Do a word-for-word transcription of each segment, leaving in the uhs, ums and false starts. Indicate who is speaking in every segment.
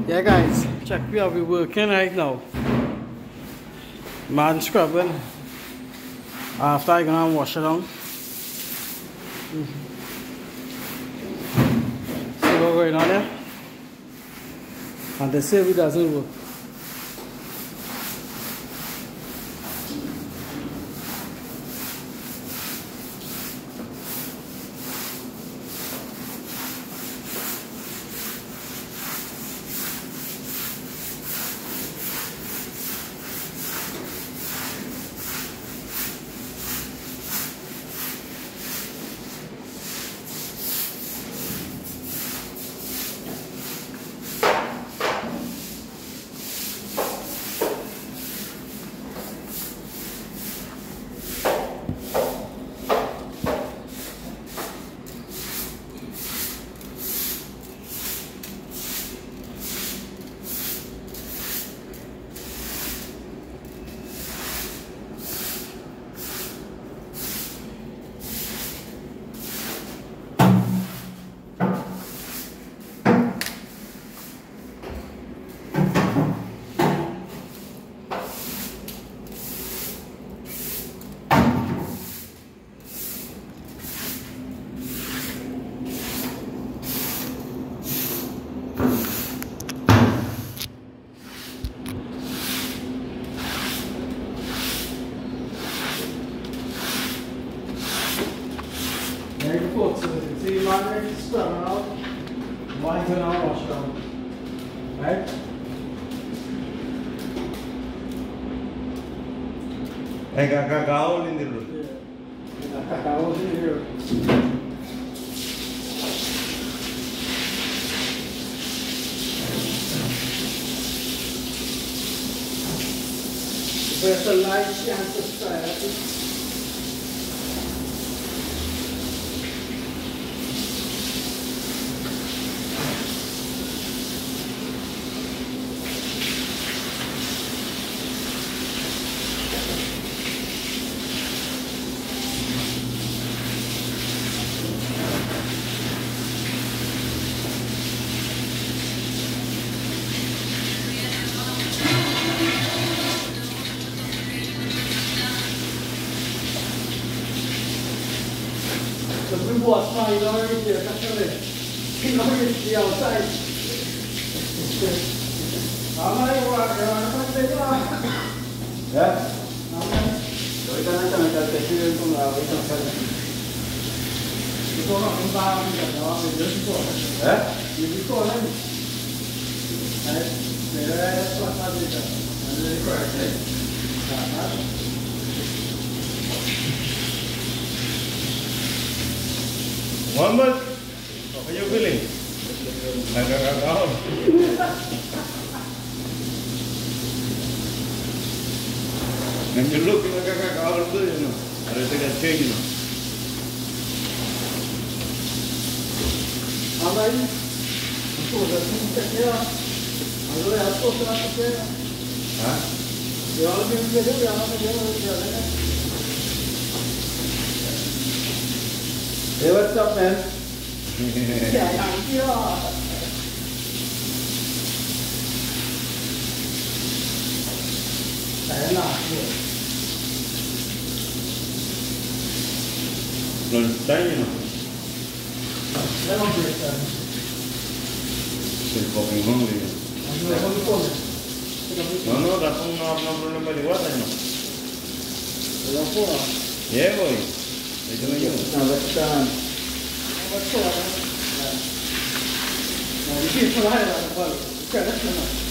Speaker 1: Yeah guys, check me out, we're working right now. Man scrubbing. After I gonna wash it down. Mm-hmm. See what's going on there? And they say it doesn't work. There you go, so see you man ready to scrub out. Mine's gonna wash down. Right?
Speaker 2: I got cacao in the room.
Speaker 1: Yeah. I got cacao in here. Press the like and subscribe. The blue wash now, you don't already see it, actually. You don't already see outside. I'm not even going to take it off.
Speaker 2: Yeah?
Speaker 1: I'm not. So we can't come and take it from now. We can't tell it. You go up and buy it. You just go.
Speaker 2: Yeah?
Speaker 1: You just go. Right? That's what I did. And then you correct it.
Speaker 2: Muhammad, how are you feeling? Like a cacao. When you look like a cacao, you know, I don't think I change, you know.
Speaker 1: How are you?
Speaker 2: Huh?
Speaker 1: You're all being together, you're all together.
Speaker 2: Hey, what's up, man?
Speaker 1: Yeah, thank you. That's not good.
Speaker 2: Lunchtime, you know.
Speaker 1: That's not good, sir.
Speaker 2: Still fucking hungry, you know. No, no, that's no, no problema de guata, you know. Yeah, boy. Ito na yun.
Speaker 1: Now let's um let's go. Now you see for that well. Okay, let's go.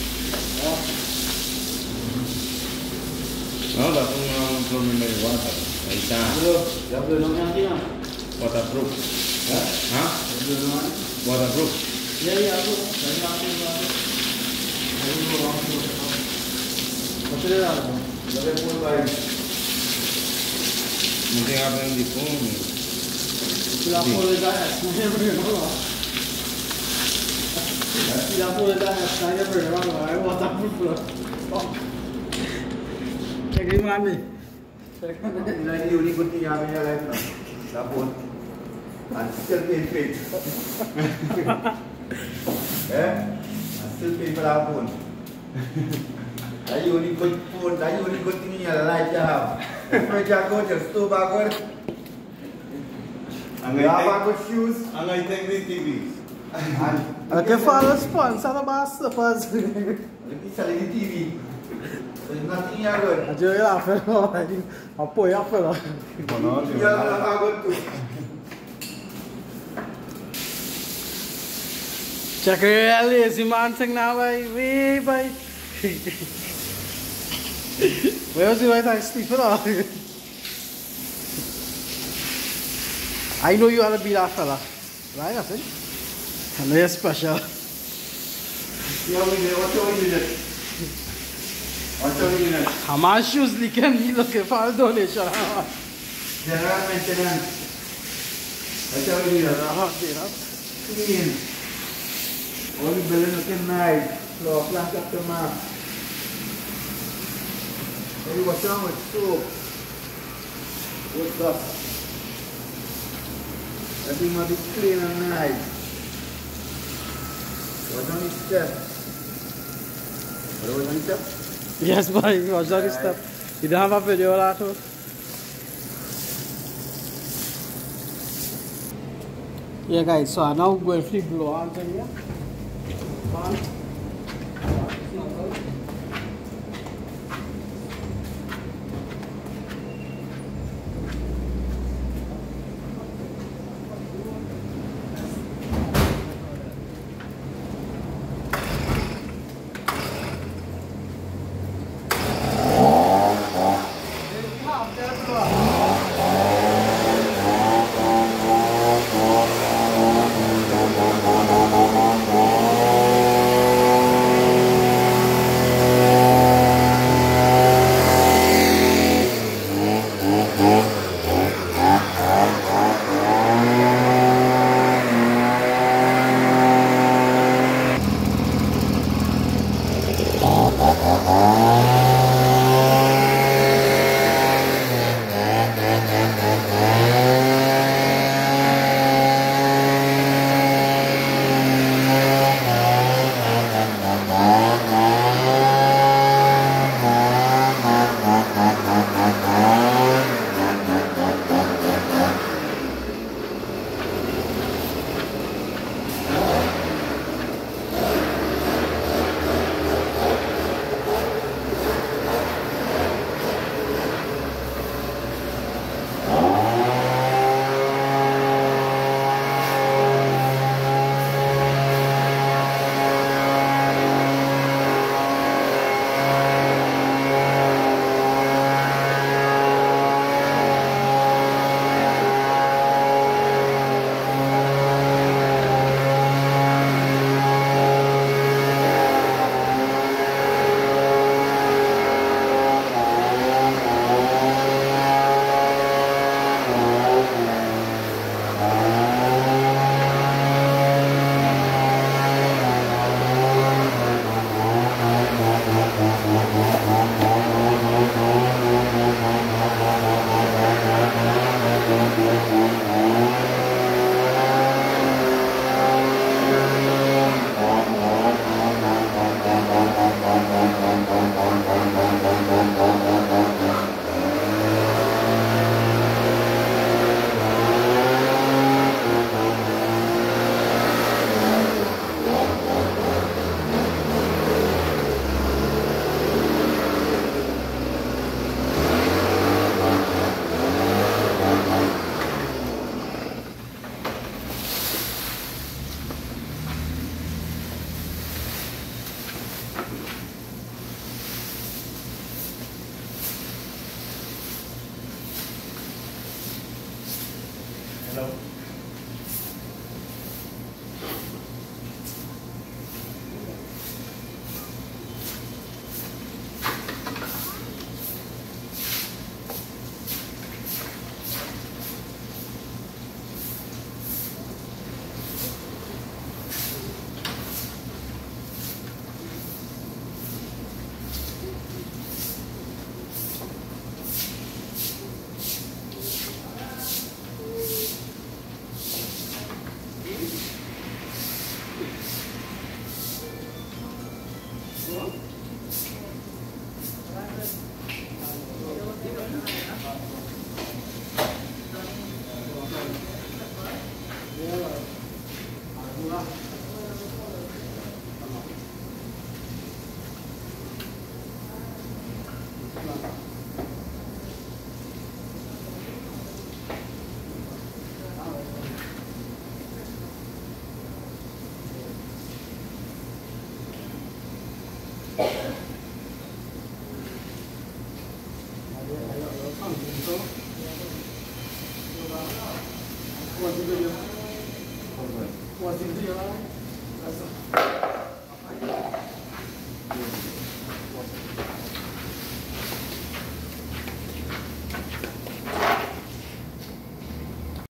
Speaker 2: No, that's no problema de guata. Ahí está.
Speaker 1: Ya habló no me diga.
Speaker 2: Waterproof.
Speaker 1: ¿Eh?
Speaker 2: ¿Ah?
Speaker 1: Habló no.
Speaker 2: Waterproof.
Speaker 1: Ya ya habló. Ya ya habló. What's it about? Ya le puedo dar.
Speaker 2: Não tem água de fome.
Speaker 1: Tirar fora da essa, não é problema. Tirar fora da essa, não é problema. Vai botar por fora. Cheguei lá, me.
Speaker 2: Ini unik pun yang punya lain lah. Dapur. Hasil tempe. Eh? Hasil
Speaker 3: pilih pada pun. Tayo ni ikut pun, tayo ni ikut ini adalah jam. Mereka kau just tu bagus.
Speaker 2: Angai
Speaker 3: Berapa
Speaker 2: teng,
Speaker 3: bagus shoes?
Speaker 2: angai teng di T V.
Speaker 1: Aqui fala sponsor da basta faz.
Speaker 3: Lagi salah di T V. Nanti ya kan.
Speaker 1: Aja lah fellow. Apa ya fellow.
Speaker 2: Kono
Speaker 3: Ya lah bagus tu.
Speaker 1: Check really si man sing na vai, we vai. Where si vai tá Steve lá. I know you are a bila fella. Right, I think. And they're special.
Speaker 2: Ya ini, ocho ini. Ocho ini.
Speaker 1: Hama's shoes leaking, he looking for a donation.
Speaker 3: General maintenance. Macam ni lah. Clean. Only balance looking nice. Floor plan customer. Jadi what's wrong with soap? What's up? Everything must be clean and nice. What's on his step? What was on his step?
Speaker 1: Yes, boy, watch that stuff. You don't have a video of that too? Yeah guys, so I now go and flip blow on here. On.
Speaker 2: Hello.
Speaker 1: 我这个有，我这个有，但是。